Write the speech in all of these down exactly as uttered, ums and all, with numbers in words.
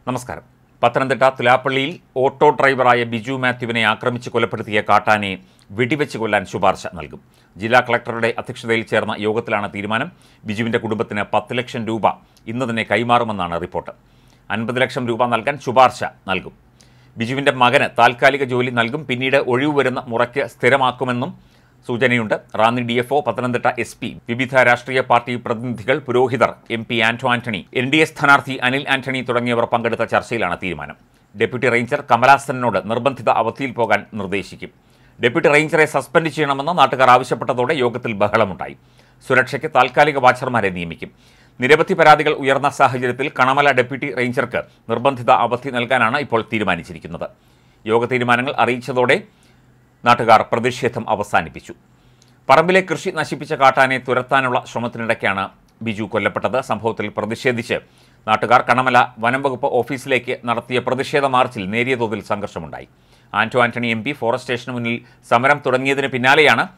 നമസ്കാരം. പത്തനംതിട്ട തുലാപ്പള്ളിയിൽ ഓട്ടോ ഡ്രൈവറായ ബിജു മാത്യുവിനെ ആക്രമിച്ച് കൊലപ്പെടുത്തിയ കാട്ടാനയെ വെടിവെച്ച് കൊല്ലാൻ ശുപാർശ നൽകും. ജില്ലാ കളക്ടറുടെ അധ്യക്ഷതയിൽ ചേർന്ന യോഗത്തിലാണ് തീരുമാനം. ബിജുവിന്റെ കുടുംബത്തിന് പത്ത് ലക്ഷം രൂപ ഇന്ന് തന്നെ കൈമാറുമെന്നാണ് റിപ്പോർട്ട്. അൻപത് ലക്ഷം രൂപ നൽകാൻ ശുപാർശ നൽകും. ബിജുവിന്റെ മകന് താൽക്കാലിക ജോലി നൽകും. പിന്നീട് ഒഴിവ് വരുന്ന മുറയ്ക്ക് സ്ഥിരമാക്കുമെന്നും സൂചനയുണ്ട്. Ranni D F O, Pathanamthitta S P, വിവിധ രാഷ്ട്രീയ പാർട്ടി പ്രതിനിധികൾ, പുരോഹിതർ, M P Anto Antony, N D A സ്ഥാനാർത്ഥി അനിൽ ആന്റണി തുടങ്ങിയവർ പങ്കെടുത്ത ചർച്ചയിലാണ് തീരുമാനം. ഡെപ്യൂട്ടി റേഞ്ചർ കമലാസനോട് നിർബന്ധിത അവധിയിൽ പോകാൻ നിർദ്ദേശിക്കും. ഡെപ്യൂട്ടി റേഞ്ചറെ സസ്പെൻഡ് ചെയ്യണമെന്ന് നാട്ടുകാർ ആവശ്യപ്പെട്ടതോടെ യോഗത്തിൽ ബഹളമുണ്ടായി. സുരക്ഷയ്ക്ക് താൽക്കാലിക വാച്ചർമാരെ നിയമിക്കും. നിരവധി പരാതികൾ ഉയർന്ന സാഹചര്യത്തിൽ കണമല ഡെപ്യൂട്ടി റേഞ്ചർക്ക് നിർബന്ധിത അവധി നൽകാനാണ് ഇപ്പോൾ തീരുമാനിച്ചിരിക്കുന്നത്. യോഗ തീരുമാനങ്ങൾ അറിയിച്ചതോടെ നാട്ടുകാർ പ്രതിഷേധം അവസാനിപ്പിച്ചു. പറമ്പിലെ കൃഷി നശിപ്പിച്ച കാട്ടാനെ തുരത്താനുള്ള ശ്രമത്തിനിടയ്ക്കാണ് ബിജു കൊല്ലപ്പെട്ടത്. സംഭവത്തിൽ പ്രതിഷേധിച്ച് നാട്ടുകാർ കണമല വനം വകുപ്പ് ഓഫീസിലേക്ക് നടത്തിയ പ്രതിഷേധ മാർച്ചിൽ നേരിയ തോതിൽ സംഘർഷമുണ്ടായി. Anto Antony M P forest സ്റ്റേഷന് മുന്നിൽ സമരം തുടങ്ങിയതിന് പിന്നാലെയാണ്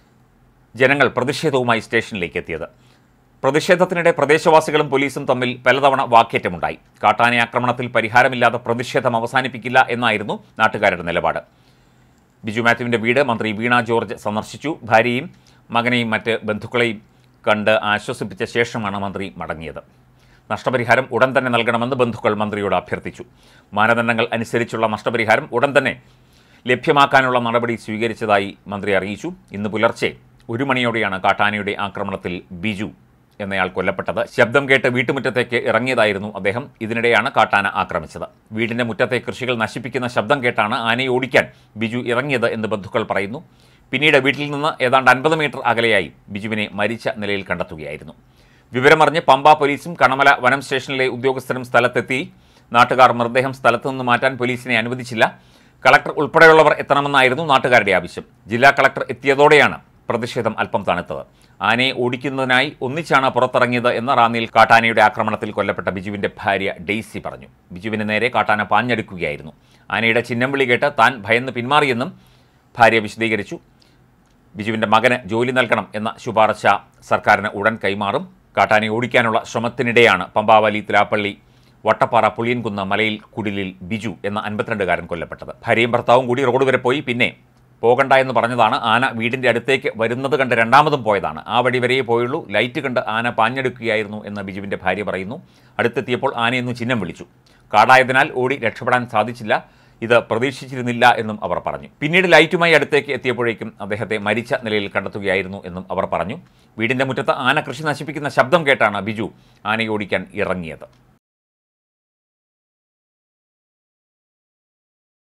ജനങ്ങൾ പ്രതിഷേധവുമായി സ്റ്റേഷനിലേക്ക് എത്തിയത്. പ്രതിഷേധത്തിനിടെ പ്രദേശവാസികളും പോലീസും തമ്മിൽ പലതവണ വാക്കേറ്റമുണ്ടായി. കാട്ടാന ആക്രമണത്തിൽ പരിഹാരമില്ലാതെ പ്രതിഷേധം അവസാനിപ്പിക്കില്ല എന്നായിരുന്നു നാട്ടുകാരുടെ നിലപാട്. ബിജു മാത്യുവിൻ്റെ വീട് മന്ത്രി വീണ ജോർജ് സന്ദർശിച്ചു. ഭാര്യയും മകനെയും മറ്റ് ബന്ധുക്കളെയും കണ്ട് ആശ്വസിപ്പിച്ച ശേഷമാണ് മന്ത്രി മടങ്ങിയത്. നഷ്ടപരിഹാരം ഉടൻ തന്നെ നൽകണമെന്ന് ബന്ധുക്കൾ മന്ത്രിയോട് അഭ്യർത്ഥിച്ചു. മാനദണ്ഡങ്ങൾ അനുസരിച്ചുള്ള നഷ്ടപരിഹാരം ഉടൻ തന്നെ ലഭ്യമാക്കാനുള്ള നടപടി സ്വീകരിച്ചതായി മന്ത്രി അറിയിച്ചു. ഇന്ന് പുലർച്ചെ ഒരു മണിയോടെയാണ് കാട്ടാനയുടെ ആക്രമണത്തിൽ ബിജു എന്നയാൾ കൊല്ലപ്പെട്ടത്. ശബ്ദം കേട്ട് വീട്ടുമുറ്റത്തേക്ക് ഇറങ്ങിയതായിരുന്നു അദ്ദേഹം. ഇതിനിടെയാണ് കാട്ടാന ആക്രമിച്ചത്. വീടിന്റെ മുറ്റത്തെ കൃഷികൾ നശിപ്പിക്കുന്ന ശബ്ദം കേട്ടാണ് ആനയെ ഓടിക്കാൻ ബിജു ഇറങ്ങിയത് എന്ന് ബന്ധുക്കൾ പറയുന്നു. പിന്നീട് വീട്ടിൽ നിന്ന് ഏതാണ്ട് അൻപത് മീറ്റർ അകലെയായി ബിജുവിനെ മരിച്ച നിലയിൽ കണ്ടെത്തുകയായിരുന്നു. വിവരമറിഞ്ഞ് പമ്പ പോലീസും കണമല വനം സ്റ്റേഷനിലെ ഉദ്യോഗസ്ഥരും സ്ഥലത്തെത്തി. നാട്ടുകാർ മൃതദേഹം സ്ഥലത്തു നിന്ന് മാറ്റാൻ പോലീസിനെ അനുവദിച്ചില്ല. കളക്ടർ ഉൾപ്പെടെയുള്ളവർ എത്തണമെന്നായിരുന്നു നാട്ടുകാരുടെ ആവശ്യം. ജില്ലാ കളക്ടർ എത്തിയതോടെയാണ് പ്രതിഷേധം അല്പം തണുത്തത്. ആനയെ ഓടിക്കുന്നതിനായി ഒന്നിച്ചാണ് പുറത്തിറങ്ങിയത് എന്ന് റാന്നിയിൽ കാട്ടാനയുടെ ആക്രമണത്തിൽ കൊല്ലപ്പെട്ട ബിജുവിന്റെ ഭാര്യ ഡെയ്സി പറഞ്ഞു. ബിജുവിന് നേരെ കാട്ടാന പാഞ്ഞെടുക്കുകയായിരുന്നു. ആനയുടെ ചിഹ്നം വിളി കേട്ട് താൻ ഭയന്ന് പിന്മാറിയെന്നും ഭാര്യ വിശദീകരിച്ചു. ബിജുവിന്റെ മകന് ജോലി നൽകണം എന്ന ശുപാർശ സർക്കാരിന് ഉടൻ കൈമാറും. കാട്ടാനയെ ഓടിക്കാനുള്ള ശ്രമത്തിനിടെയാണ് പമ്പാവലി, തുലാപ്പള്ളി, വട്ടപ്പാറ, പുളിയൻകുന്ന് മലയിൽ കുടിലിൽ ബിജു എന്ന അൻപത്തിരണ്ടുകാരൻ കൊല്ലപ്പെട്ടത്. ഭാര്യയും ഭർത്താവും കൂടി റോഡ് വരെ പോയി പിന്നെ പോകണ്ട എന്ന് പറഞ്ഞതാണ്. ആന വീടിൻ്റെ അടുത്തേക്ക് വരുന്നത് കണ്ട് രണ്ടാമതും പോയതാണ്. ആ വഴി വരെയേ പോയുള്ളൂ. ലൈറ്റ് കണ്ട് ആന പാഞ്ഞെടുക്കുകയായിരുന്നു എന്ന് ബിജുവിൻ്റെ ഭാര്യ പറയുന്നു. അടുത്തെത്തിയപ്പോൾ ആനയെന്ന് ചിഹ്നം വിളിച്ചു. കാടായതിനാൽ ഓടി രക്ഷപ്പെടാൻ സാധിച്ചില്ല. ഇത് പ്രതീക്ഷിച്ചിരുന്നില്ല എന്നും അവർ പറഞ്ഞു. പിന്നീട് ലൈറ്റുമായി അടുത്തേക്ക് എത്തിയപ്പോഴേക്കും അദ്ദേഹത്തെ മരിച്ച നിലയിൽ കണ്ടെത്തുകയായിരുന്നു എന്നും അവർ പറഞ്ഞു. വീടിൻ്റെ മുറ്റത്ത് ആന കൃഷി നശിപ്പിക്കുന്ന ശബ്ദം കേട്ടാണ് ബിജു ആനയെ ഓടിക്കാൻ ഇറങ്ങിയത്.